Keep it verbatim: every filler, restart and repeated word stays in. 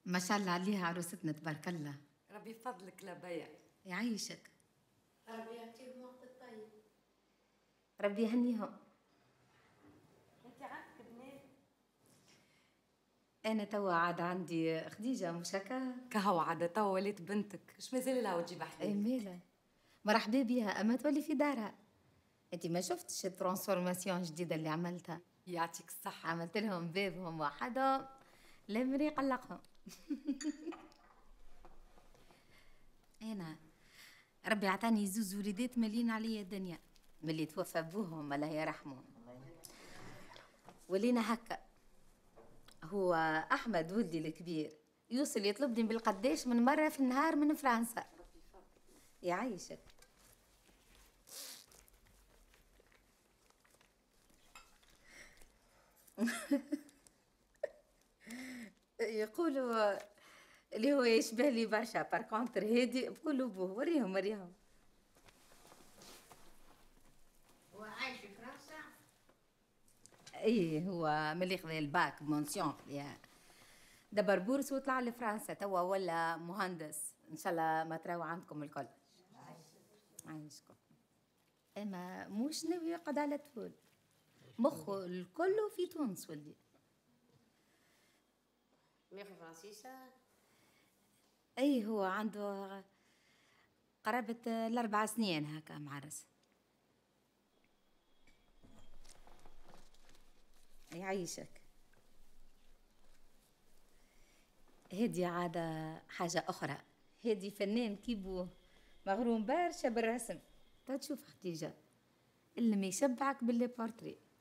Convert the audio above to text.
ما شاء الله عليها عروستنا تبارك الله. ربي يفضلك لبيا. يعيشك. ربي يعطيهم وقت الطيب. ربي يهنيهم. انت عندك بنات؟ انا توا عاد عندي خديجه مش هكا؟ كهو عاد توا وليت بنتك، اش مازال لها وتجيب حليب؟ اي مالا مرحبا بها، اما تولي في دارها. انت ما شفتش الترانسفورماسيون الجديده اللي عملتها؟ يعطيك الصحه. عملت لهم بابهم وحدهم لا مري قلقهم. انا ربي عطاني زوز وليدات مالين عليا الدنيا، ملي توفى ابوهم الله يرحمه. ولينا هكا. هو احمد ولدي الكبير يوصل يطلبني بالقداش من مره في النهار من فرنسا. يعيشك. يقولوا اللي هو يشبه لي برشا، بار كونتر هادي بقولوا بوه. وريهم وريهم. هو عايش في فرنسا؟ ايه هو ملي خذا الباك مونسيون خذاها دبر بورس وطلع لفرنسا توا ولا مهندس. ان شاء الله ما تراو عندكم الكل. عايشكم. اما موش ناوي يقعد على طول، مخه الكل في تونس ولدي. ماخذ فرنسيسة؟ اي هو عنده قرابة الأربع سنين هكا معرس. يعيشك. هادي عادة حاجة أخرى، هادي فنان كيبوه مغروم برشا بالرسم. تا تشوف خديجة اللي ما يشبعك باللي بورتري.